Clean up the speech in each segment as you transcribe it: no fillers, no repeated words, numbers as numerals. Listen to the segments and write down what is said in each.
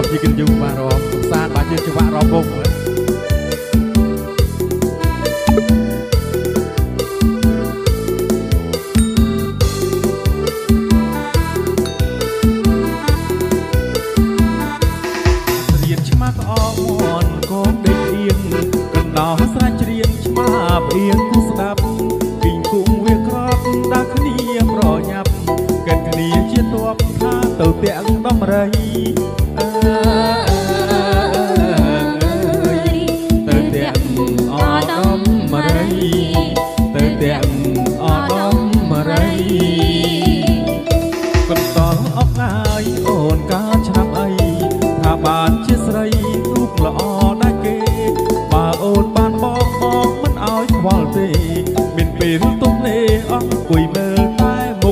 Chỉ cần dùng và rồi xa bà chưa cho bạn rồi bông nữa. Riêng chứ mà có mòn có đêm yên cần đó ra riêng chứ mà yên cũng đáp kinh cũng việc rót đã khní rõ nhập cần khní chia toa tha tàu tiện đông rây bạn chia sẻ lúc lọ đã kê bà ôn ban bó bóng mất áo khoal tê miền biển tung lê ong quỳ mơ tai mục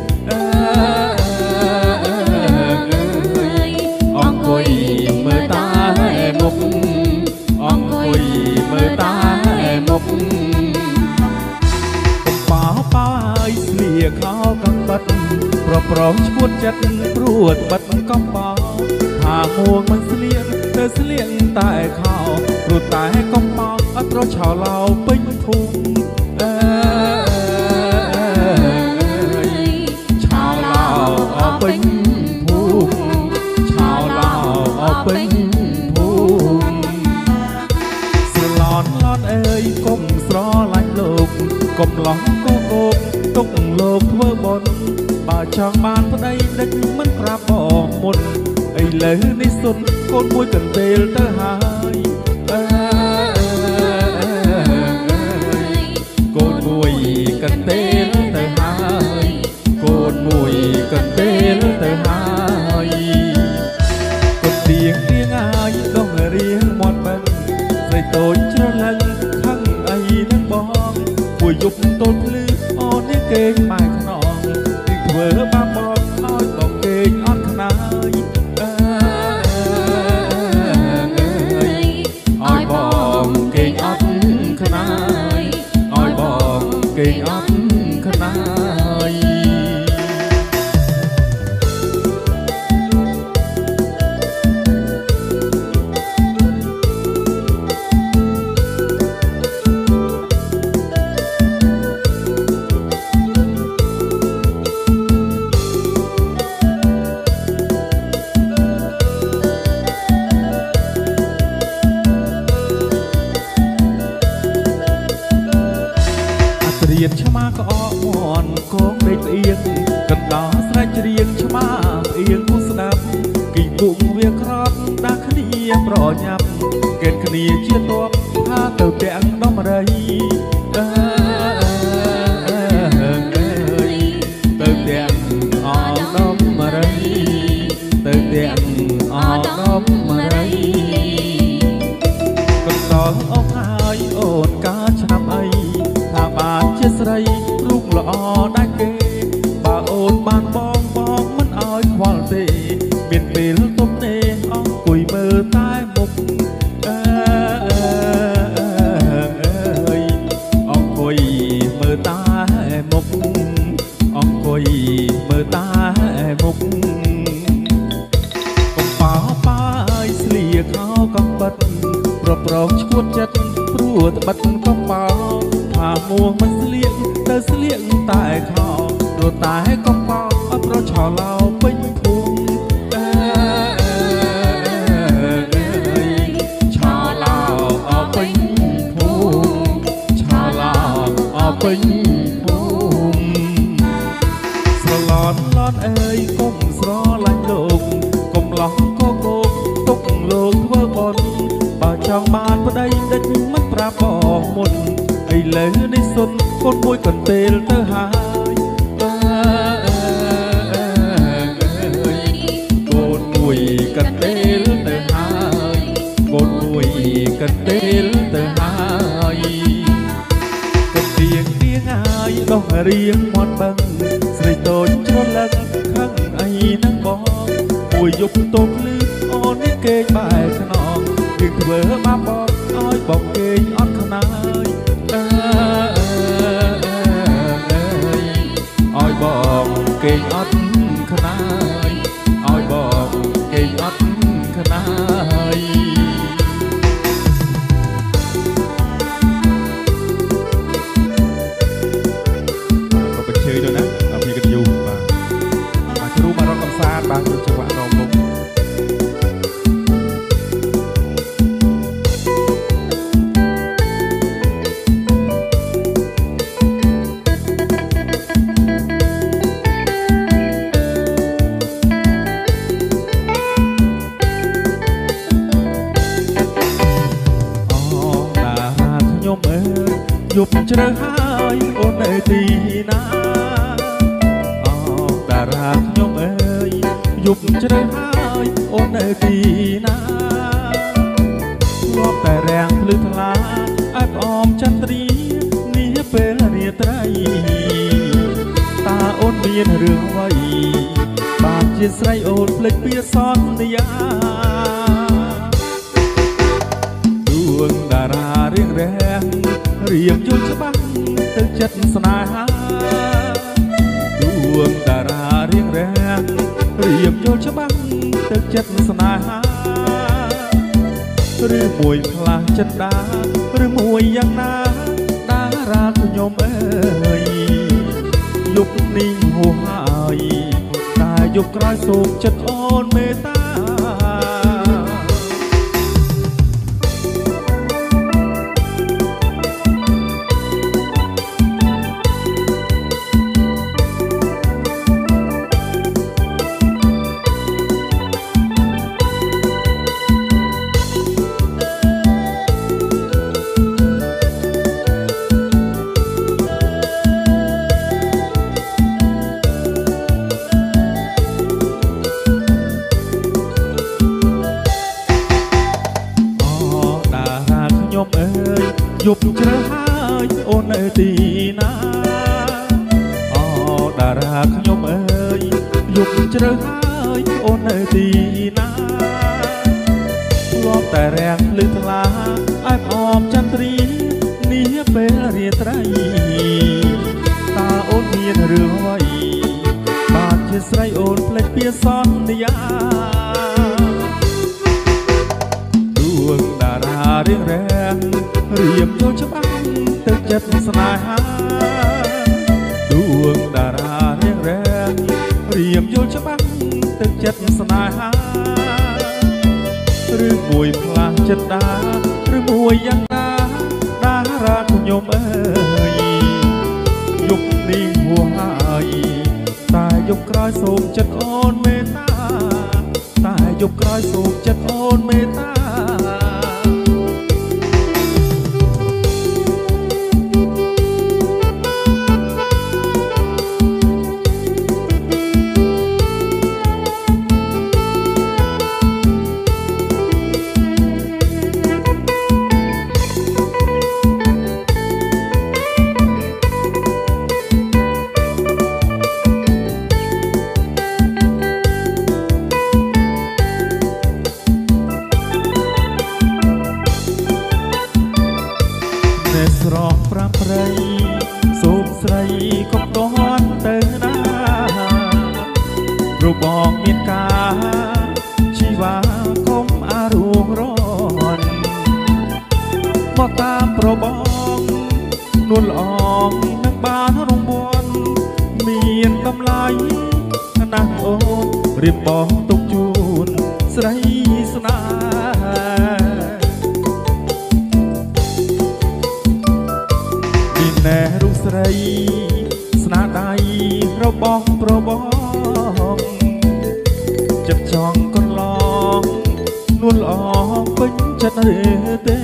ong quỳ mơ tai mục ong quỳ mơ tai mục bảo bao ai lìa khao căng bật pro chuột chặt ruột bật cong baoหาห่วงมันเสียงเธอเสียงใต้ข่าวรูดใต้กองเมาอัตราชาวเราเป็นทุ่งชาวเราเอาเป็นทุ่งชาวเราเอาเป็นทุ่งสลอนลอนเอ้ยก้มสรอลายโลกก้มหลงก็โกงตุกโลกเมื่อบนป่าช่างบ้านพนัยเด็กมันกระบอกหมดไอ้เลยในสุดคนมวยกันเตลเตอหายคนมวยกันเตลเตอหายคนมวยกันเตลเตอหายคนเตียงเตียงอายต้องเรียงหมดบังใส่โต๊ะเชื่อลังข้างไอ้นั่งบองมวยยุบต้นพลื้ออ่อนเนี่ยเก่งไปขนองที่เธอบ้าบอลอ้อยบอกเก่งอ่อนขนาดkinh ấp khăn aiเรียนชมาก็ออกมอนคงได้เอียงกันดอสระเรียนชมาเอียงผู้สนับกิ่งกุ้งเวียครอบดักขณีปล่อยยับเกณฑ์ขณีเชี่ยตัวผ้าเต่าแดงน้องมาได้เต่าแดงอ่อนน้องมาได้เต่าแดงอ่อนน้องมาได้กันดอออกหายโอนกาชนะไอbạn chia sẻ lúc lọ đã kê bà ôn bàn bong bong mất áo khoal tê miền biển tôm nê ong quỳ mơ tai mục ong quỳ mơ tai mục ong quỳ mơ tai mục con bảo ba ai lìa khao con bật pro chuột chặt ruột bật con bảoหาม่วงมันเสียงเธอเสียงใต้ข่าวโดนตายให้กองเปล่าเพราะชาวเราเป็นทุ่งชาวเราเอาเป็นทุ่งชาวเราเอาเป็นทุ่งสลอนลอนเอ้ยก้มสรอลายโลกก้มหลงก็โกงตุกโลกเมื่อบนป่าช่างบ้านพอได้เด็กมันปราบบอกหมดไอ้เลยในสุดคนมวยกันเตลเตอหายคนมวยกันเตลเตอหายคนมวยกันเตลเตอหายกันเตียงเตียงอายต้องเรียงหมดบังใส่โตนชนลังข้างไอ้นั่งบองมวยยุบต้มลืมอ่อนนี่เก่งบ่ายขนองดึงเบอร์มาบอกอ้อยบอกเก่งอ่อนขนาดอ้อยบอกเก่งอัดขนาดอ้อยบอกเก่งอัดขយប់ជ្រៅហើយអូននៅទីណាអូតារាខ្ញុំអើយយប់ជ្រៅហើយអូននៅទីណាងាប់តែរាំងភ្លឺថ្លាអែបអមចន្ទ្រានេះពេលរាត្រីតាអូនមានរឿងអ្វីបានជាស្រីអូនភ្លេចពីសន្យាដួងតារារៀងរាំងរៀងយល់ច្បាស់ទៅចិត្តស្នេហាដួងតារារៀងរាំងរៀងយល់ច្បាស់ទៅចិត្តស្នេហាឬមួយផ្លាស់ចិត្តដាឬមួយយ៉ាងណាតារាខ្ញុំអើយយប់នេះហួសហើយតែយប់ក្រោយសូមចិត្តអូនមេត្តាយប់ជ្រៅហើយអូននៅទីណាអូតារាខ្ញុំអើយយប់ជ្រៅហើយអូននៅទីណាធ្លាប់តែរាំងភ្លឺថ្លាអែបអមចន្ទ្រានេះពេលរាត្រីតាអូនមានរឿងអ្វីបានជាស្រីអូនភ្លេចពីសន្យាដួងតារារៀងរាំងរៀបយល់ច្បាស់ទៅចិត្តស្នេហាដួងតារារៀងរាំងរៀបយល់ច្បាស់ទៅចិត្តស្នេហាឬមួយផ្លាស់ចិត្តដាឬមួយយ៉ាងណាតារាខ្ញុំអើយយប់នេះហួសហើយតែយប់ក្រោយសូមចិត្តអូនមេត្តាតែយប់ក្រោយសូមចិត្តអូនមេត្តាស្រស់ប្រាំប្រៃសូមស្រីកុំតន់ទៅណារូបបងមានការជីវាកុំអារួងរន់មកតាមប្របងនួនល្អងនឹងបានរង្វាន់មានតម្លៃណាស់អូនរៀបបងទុកជូនស្រីស្នេហ៍ណែរូបស្រីស្នាដៃរបស់ប្របងចិត្តចង់កន្លងនួនល្អពេញចិត្តឬទេ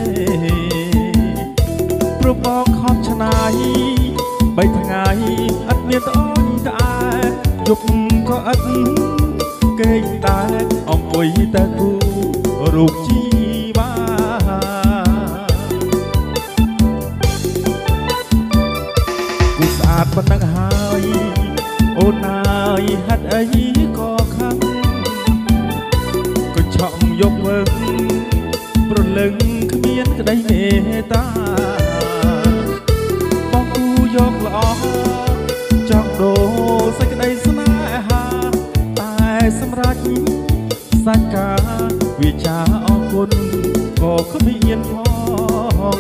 ប្របងខំឆ្នៃ3ថ្ងៃអត់មានត្អូញត្អែយប់ក៏អត់គេងតែអង្គុយតែគូរូបជីវាស្អាតប៉ុណ្ណឹងហើយអូនអើយហេតុអីក៏ខឹងក៏ឆក់យកវើប្រលឹងគ្មានក្តីមេត្តាបងគូយកល្អចង់ដូរសេចក្តីស្នេហាតែសម្រាប់សាច់ការវាចាអរគុណក៏គ្មានផង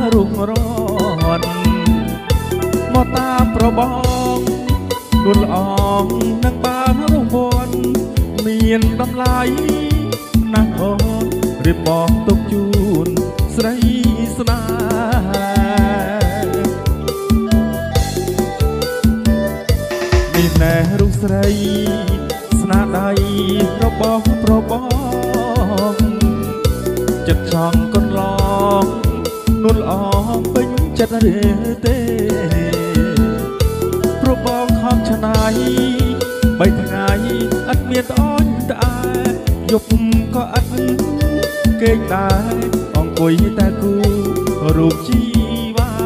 รุ่งร้อนมาตามประบองดุลอ่องนักบานรุ่งบนเมียนดำไหลนักอ่อนรีบบอกตกจูนใส่สนามีแน่รุ่งใส่สนาใดประบองจัดช่องก้นลองนุ่นออกเป็นจัดเรเต้ประบองคำชนายใบทางไงอัดเมียนอ้อนตายยบก็อัดเก่งตายอ่องกุยแต่กูรูปชีวา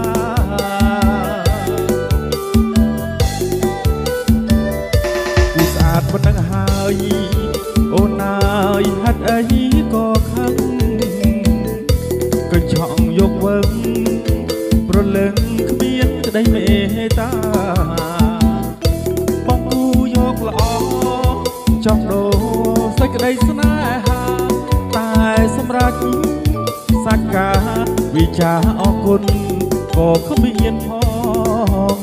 กูสะอาดบนนังหายโอนายฮัดไอ้ก็ขังก็ช่องยกเวิ้งประเลิงขมิ้นจะได้เมตตาป้องกูยกละอจองโดใส่กระไดสนาหาตายสำรักสักกาวิชาออกคนก็ขมิ้นพอง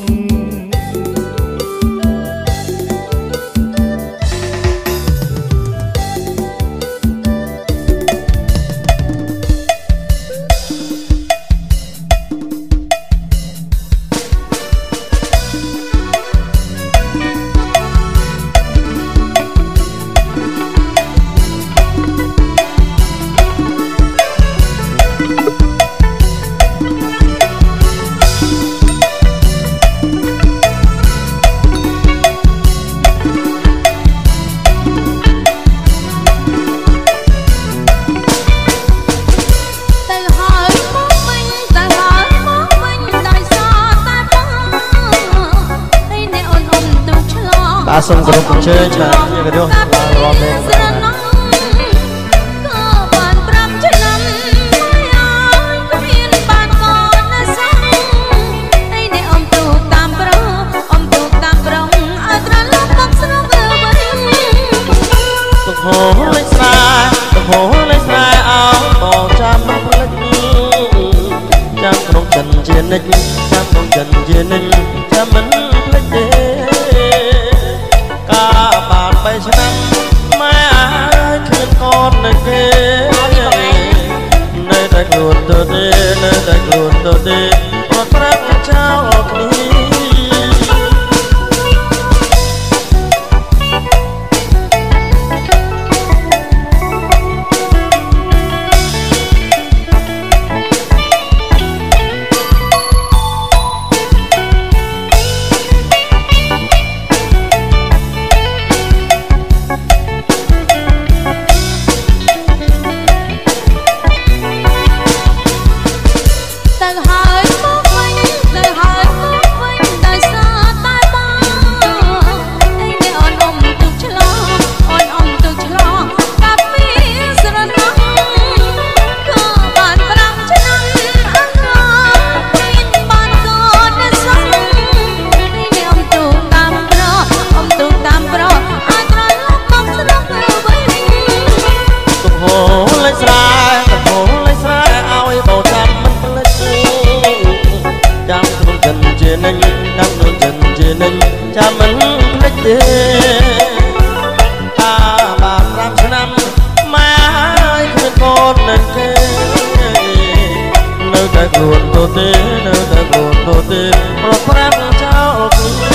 ส่งกรุ๊ปเชิญชวนยังกระโดดรอเพลงตุกโหเลยสายตุกโหเลยสายเอาบอกจำมันเล็กจำขนมจันเจียนนิดจำขนมจันเจียนนิดจำมันเล็กบาดไปฉะนั้นแม่คืนก่อนนะเกในแต่กลุ่นตัวเดในแต่กลุ่นตัวเดโปรดรักเจ้าออกนี้จะมันเล็กเด้อาบาปรำฉะนั้นไม่คืนก่อนนั่นเองเนื้อแต่กลุ่นตัวเต้เนื้อแต่กลุ่นตัวเต้โปรดพระเจ้าคืน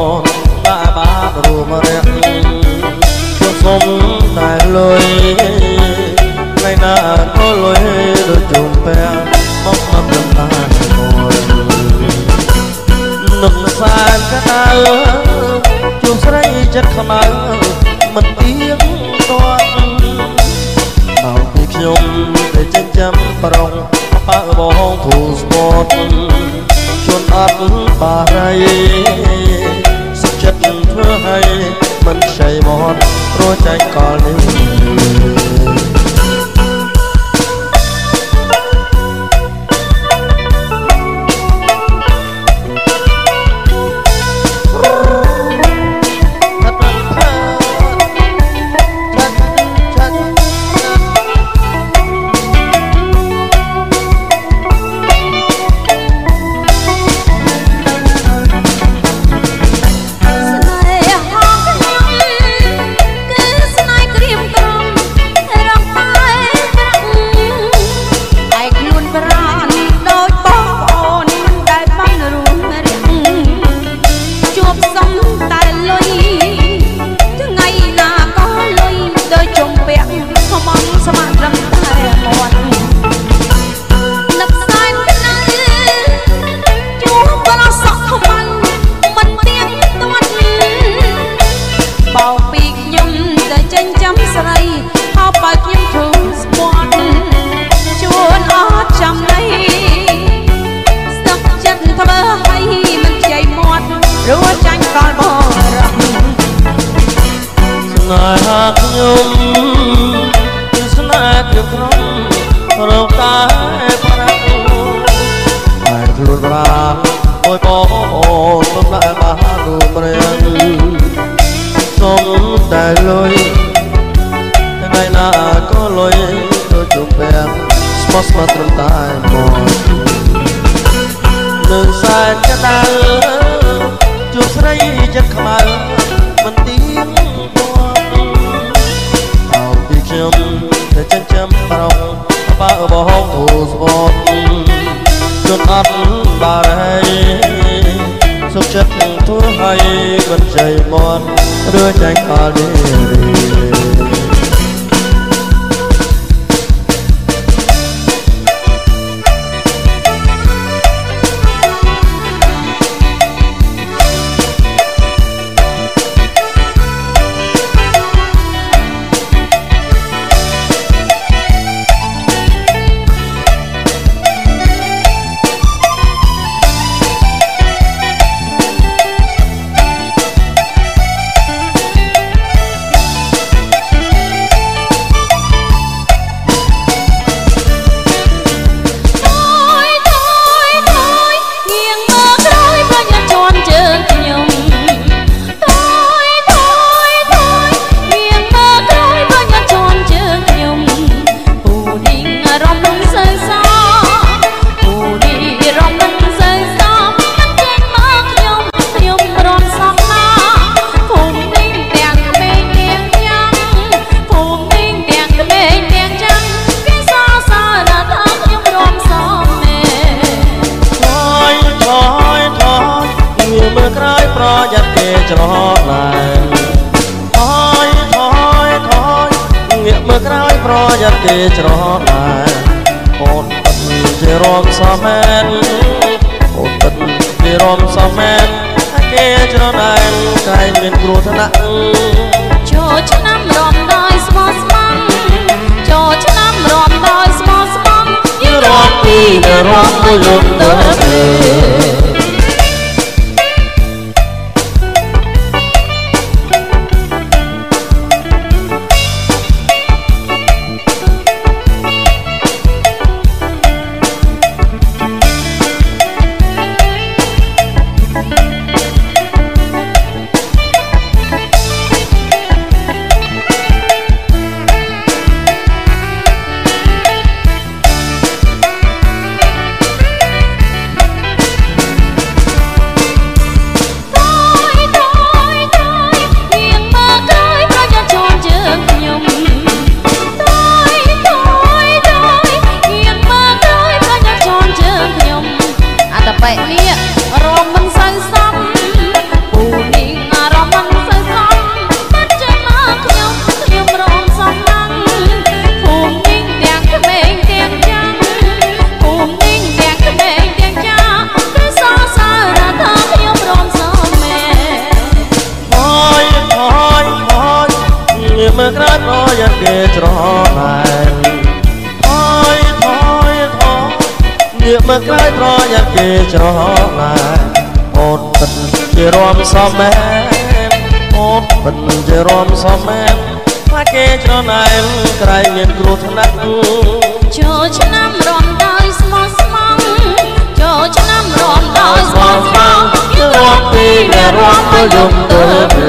đã bát rùa mà rẽ cuộc sống tại lối ngày nào có lối đôi chùm bè móc mắm đâm tai ngồi nực xa cái ta chùm sấy chất khăm áo mình tiếng toan bảo bị nhung để trên chấm prong ba bong thủ sport chôn ắt bà ray sức chất thưa hay mình say mòn rồi trái cỏ đi đưa tranh cỏ đi គេច្រណែនថយថយថយងាកមើលក្រោយត្រយ៉ាងគេច្រណែនអូនពិតជារំសំមែនអូនពិតជារំសំមែនថាគេច្រណែនក្រែងមានគ្រោះថ្នាក់ចូលឆ្នាំរំដោយស្មោះស្មងចូលឆ្នាំរំដោយស្មោះស្មងយើងរំពីអ្នករំទៅយំទៅ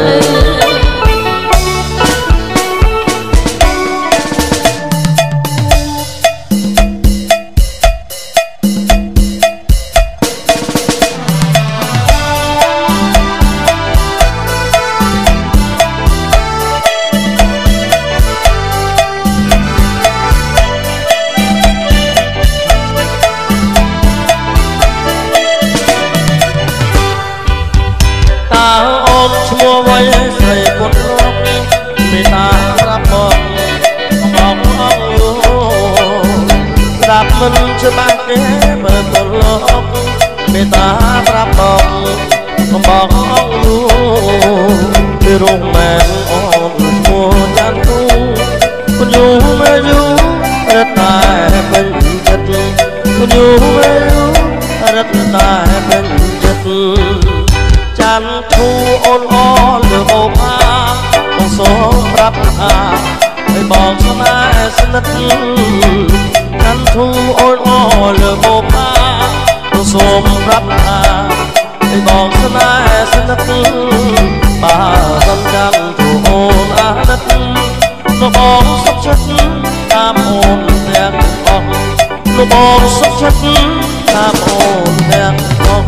ស្រីពុតរកមេតាប្រាប់មកបងអងលូស្ដាប់មិនច្បាស់ទេមើលទៅលោកមេតាប្រាប់បងបងអងលូពីរងមែនអូនឈ្មោះចាន់ទូគុណយូមើលយូរត់តែពេញចិត្តគុណយូមើលយូរត់តែពេញចិត្តចាន់ធូអូនអលើបោផាបងសូមប្រាប់ថាឲ្យបងស្នេហ៍ស្និទ្ធចាន់ធូអូនអលើបោផាបងសូមប្រាប់ថាឲ្យបងស្នេហ៍ស្និទ្ធបើសំចាន់ធូអូនអាណិតលោកបងសុខចិត្តតាមអូនទាំងអស់លោកបងសុខចិត្តតាមអូនទាំងអស់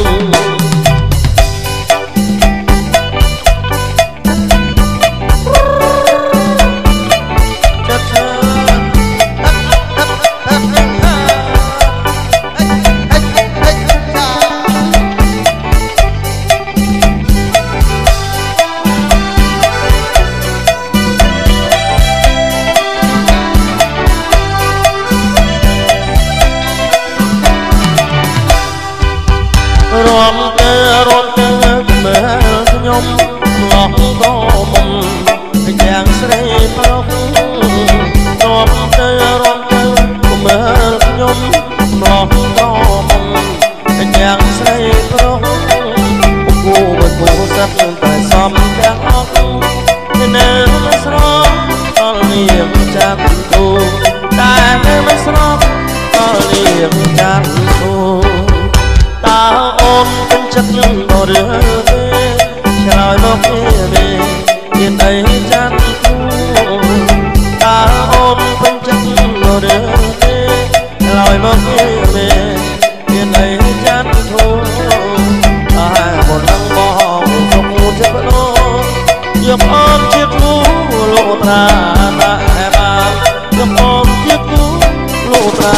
រំទៅមើលខ្ញុំឡោះក៏មុំយ៉ាងស្រីប្រុសរំទៅមើលខ្ញុំឡោះក៏មុំយ៉ាងស្រីប្រុសគូបើគូសឹកតែសំទាំងអស់នៅមិនស្រស់អល់នាងចាត់ទូតែនៅមិនស្រស់អល់នាងចាត់ទូតើអូនពេញចិត្តបរិយទេឆ្លើយមកទេមានអីចាត់ទូតើអូនពេញចិត្តបរិយទេឆ្លើយមកទេមានអីចាត់ទូតែបងនឹងបងសុខចិត្តបដោយកអូនជាគូលោកតាតែបានយកអូនជាគូលោកតា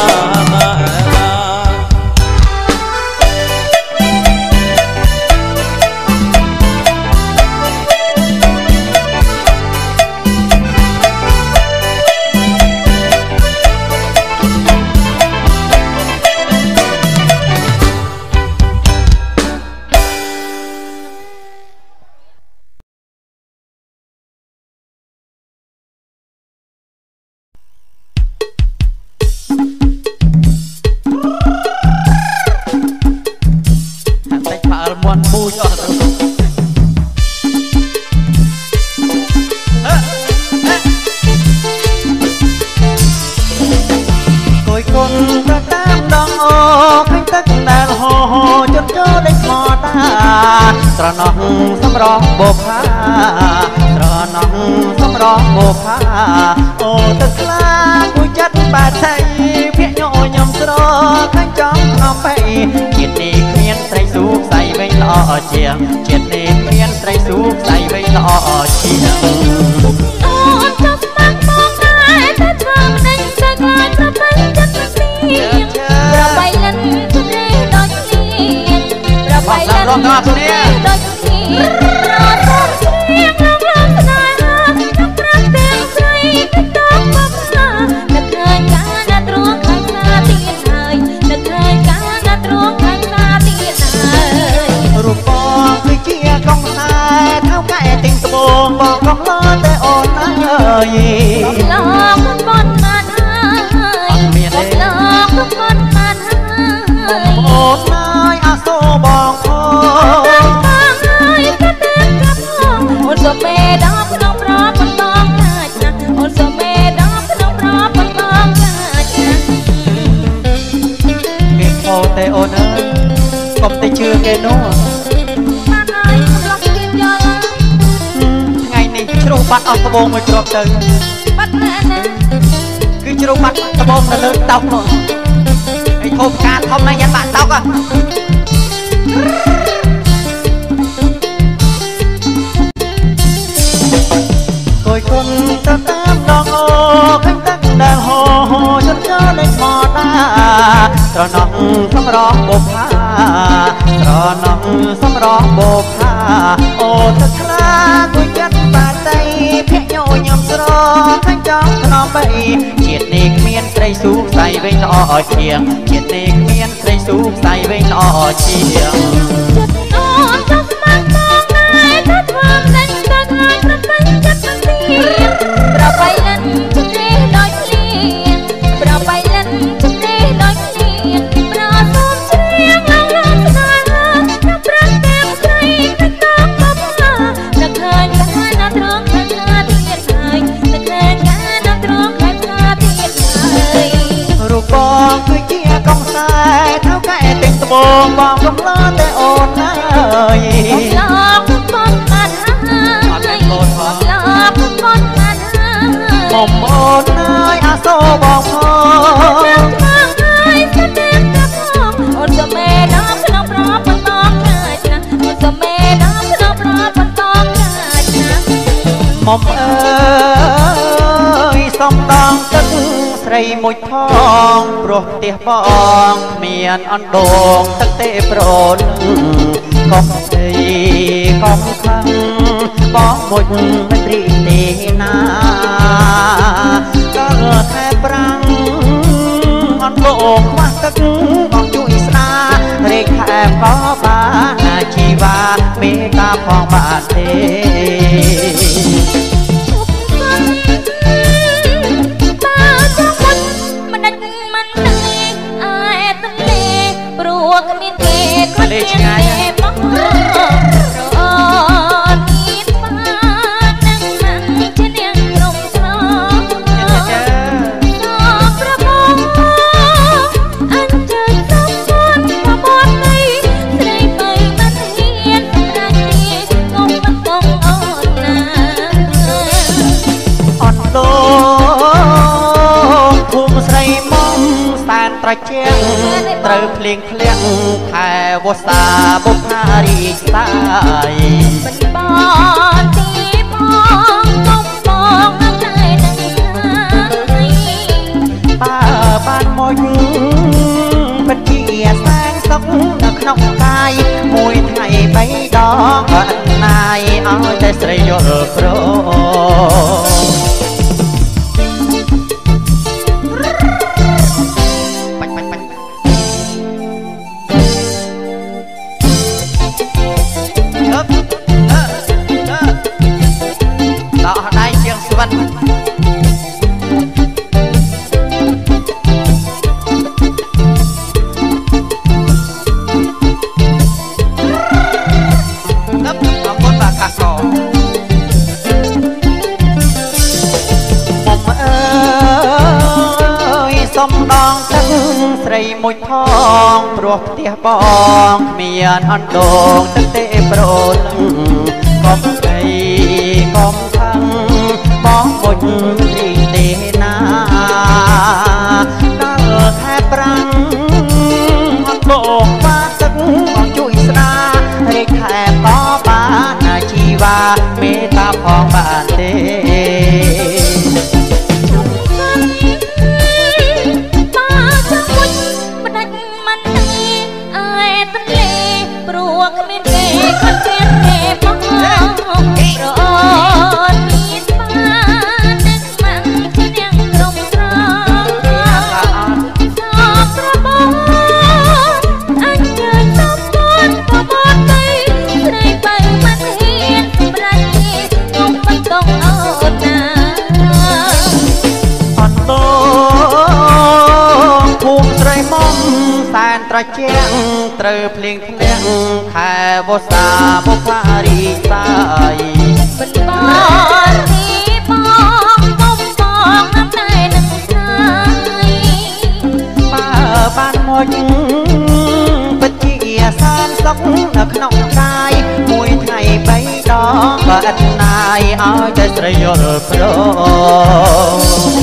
ត្រណោះសម្រងបោផាត្រណោះសម្រងបោផាអូទឹកស្លាមួយចិត្តបាត់ថៃភាកញខ្ញុំស្រខាញ់ចំក្នុងបៃជាតិនេះគ្មានស្រីស៊ូស្អីវិញល្អជាងជាតិនេះគ្មានស្រីស៊ូស្អីវិញល្អជាងអូនចង់បាក់មកតែធ្វើមិនដឹងសើខ្លាចប្រពៃចិត្តមិនពីប្របីលិនទៅដូចគ្នាប្របីលិនដូចគ្នារត់ទៅស្រៀងលោកលោកស្នេហាក្នុងប្រាំទាំងស្រីទៅតបមកថានឹកឃើញកាលណាទ្រង់ខាងណាទៀតហើយនឹកឃើញកាលណាទ្រង់ខាងណាទៀតហើយរូបបងគឺជាកងខ្សែថៅកាបាត់អស់ត្បូងមួយគ្រាប់ទៅបាត់ណាស់ណាគឺជ្រុំបាត់ត្បូងនៅលើតោកនោះឯងធំការធំណាស់យ៉ាបាក់តោកគួយគុណទៅតាមដងអូឃើញទឹកដែលហូរចន្ទើលេចមកតាត្រណងសម្រងបុប្ផាត្រណងសម្រងបុប្ផាអូទឹកខ្លាគួយចិត្តបាតីភ័ក្រញញឹមស្រឃើញចង់ថ្នមបីជាតិនេះគ្មានស្រីស៊ូផ្សៃវិញល្អជាងជាតិនេះគ្មានស្រីស៊ូផ្សៃវិញល្អជាងចិត្តអូនចង់ស្មានបងដែរថាធ្វើមិនដឹងឲ្យប្រពៃចិត្តមិនប្របៃលិនជំនេះដូចលៀងប្របៃលិនជំនេះដូចលៀងប្រសូមជ្រៀងឡើងលើស្នានៅប្រាំតាមស្រីទៅតាមបបនឹកឃើញកាលណាត្រង់ខាងណាទៀតហើយនឹកឃើញកាលណាត្រង់ខាងណាទៀតហើយរូបបងគឺជាកងខ្សែថៅកែទិញត្បូងបងកំឡោតែអូនអើយកំឡោបងបានហើយអត់មានកូនផងកំឡោបងបានហើយមុំអូនអើយអាសូរបងផងចាំហើយស្ទើរកាប់ផងអូនសមេដល់ក្នុងប្របន្តកាយណាអូនសមេដល់ក្នុងប្របន្តកាយណាមុំអើយសំដងទឹកស្រីមួយផងព្រោះផ្ទះបងមានអណ្ដូងទឹកទេប្រលកុំស្ដីកុំខឹងបងមួយមិនរីទេណាក៏ថែប្រាំងអណ្ដូងខ្វះទឹកបងជួយស្ដារេខែក៏បានជីវ៉ាមេត្តាផងបានទេលេឆ្ងាយបងរត់មានបាននឹងមិនជានាងក្រុមស្រងប្របងអញ្ជើញសុំពួនប្របត់នេះស្រីបើមិនហ៊ានសម្រាប់នេះកុំមិនបងអូនណាអត់ដូងភូមិស្រីមុំស្តានត្រជាក់ត្រូវភ្លៀងធ្លាក់ខែវស្សាបុប្ផារីកសាយមិនបានទីផងកុំបងនៅតែនឹងហើយបើបានមកពិតជាសាងសុខនៅក្នុងកាយមួយថ្ងៃបីដងអត់ណាយឲ្យតែស្រីយល់ព្រមសំដងទឹកស្រីមួយផងព្រោះផ្ទះបងមានអណ្ដូងទឹកទេប្រលកុំស្ដីកុំខឹងបងមុជរីទេណាដល់ខែប្រាំងអត់បងបានទឹកបងជួយស្ដារេខែក៏បានជីវ៉ាមេត្តាផងបានទេត្រជាក់ត្រូវភ្លៀងធ្លាក់ខែវស្សាបុប្ផារីកសាយមិនបានទីបងកុំបងនៅតែនឹងស្នាយបើបានមកពិតជាសានសុខនៅក្នុងកាយមួយថ្ងៃបីដងក៏ឥតណាយឲ្យតែស្រីយល់ព្រម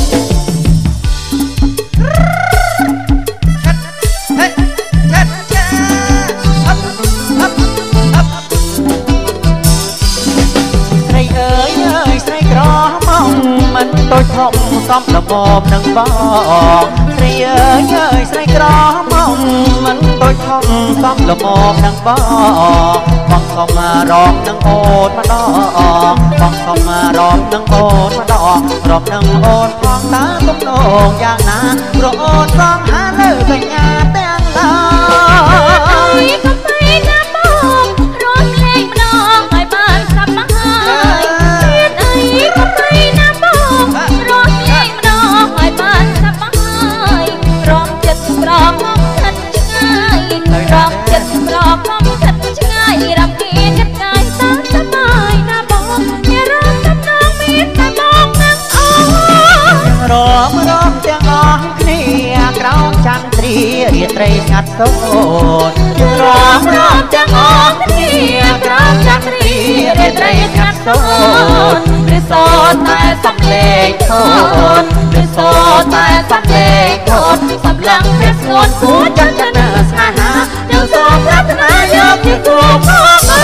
មិនដូចធំសំលបបនឹងបងស្រីអើយស្រីក្រមកមិនដូចធំសំលបបនឹងបងសុំមករកនឹងអូនម្ដងបងសុំមករកនឹងអូនម្ដងរកនឹងអូនផងតើទំនងយ៉ាងណាព្រោះអូនសងហាលើសញ្ញាទាំងឡើយក៏បីណាបងរត់លេងម្ដងឲ្យបានស្រាប់មកហើយទៀតអីក៏បីណាបងរត់លេងម្ដងឲ្យបានស្រាប់មកហើយរំចិត្តស្រងមកស្ថិតឆ្ងាយរំចិត្តស្រងមកស្ថិតឆ្ងាយរំគៀចិត្តកាយសោកសប្បាយណាបងមានរំតំណងមានតែបងនឹងអូនរំទាំងអស់គ្នាក្រោមចន្ទ្រារាត្រីស្ងាត់សូនរំទាំងអស់គ្នាក្រោមចន្ទ្រារាត្រីស្ងាត់សូនឬសូនតែសំលេងធនឬសូនតែសំលេងធនសម្លឹងព្រះស្ងួនគួរចិត្តចិត្តស្នេហាយើងសូមប្រាថ្នាយកជាគូផងអើ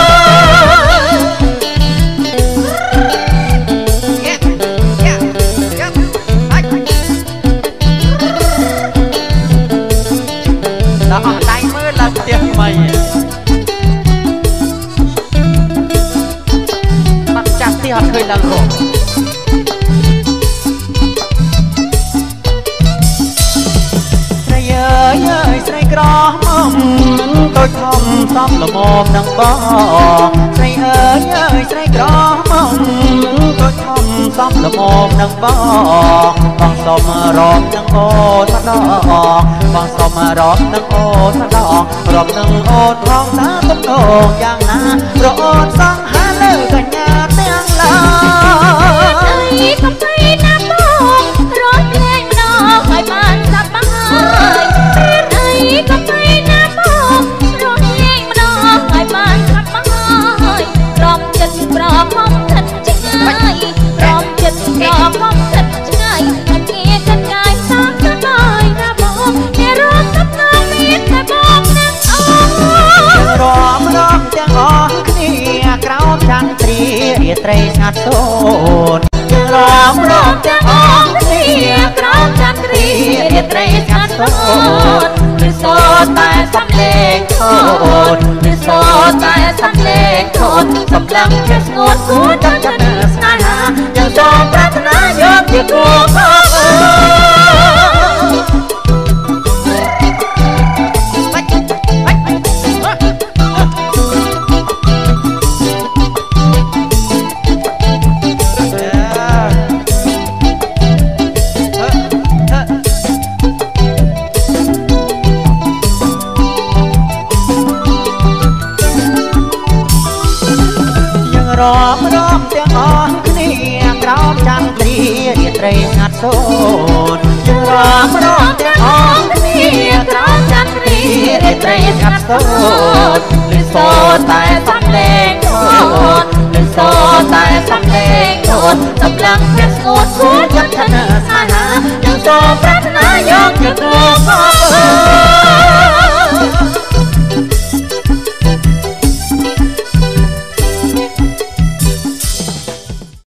ដល់អស់ដៃមើលឡើងផ្ទះថ្មីបាត់ចាស់ទីអត់ឃើញឡើងរកស្រីអើយស្រីក្រមកដូចធំសំលមមនឹងបងស្រីអើយស្រីក្រមកដូចធំសំលមមនឹងបងសុំរកនឹងអូនម្ដងបងសុំរកនឹងអូនម្ដងរកនឹងអូនផងតើទំនងយ៉ាងណាព្រោះអូនសង្ហាលើកញ្ញាទាំងឡើយអីកំបីណាបងរត់លេងម្ដងឲ្យបានសប្បាយពេលអីកំបីណាបងរត់លេងម្ដងឲ្យបានសប្បាយរំចិត្តប្រខំស្ថិតឆ្ងាយរំចិត្តប្រខំស្ថិតឆ្ងាយតែគ្នាកាត់កាយសោកសប្បាយណាបងមានរំតំណងមានតែបងនឹងអូនរំទាំងអស់គ្នាក្រោមចន្ទ្រារាត្រីស្ងាត់សូនរំទាំងអស់គ្នាក្រោមចន្ទ្រារាត្រីស្ងាត់សូនឬសូនតែសំលេងធនឬសូនតែសំលេងធនសម្លឹងជាស្ងួនគួរចិត្តចិត្តស្នេហាយើងសូមប្រាថ្នាយកជាគូផងអើរំទាំងអស់គ្នាក្រោមចន្ទ្រារាត្រីស្ងាត់សូនរំទាំងអស់គ្នាក្រោមចន្ទ្រារាត្រីស្ងាត់សូនឬសូនតែសំលេងធនឬសូនតែសំលេងធនសម្លឹងព្រះស្ងួនគ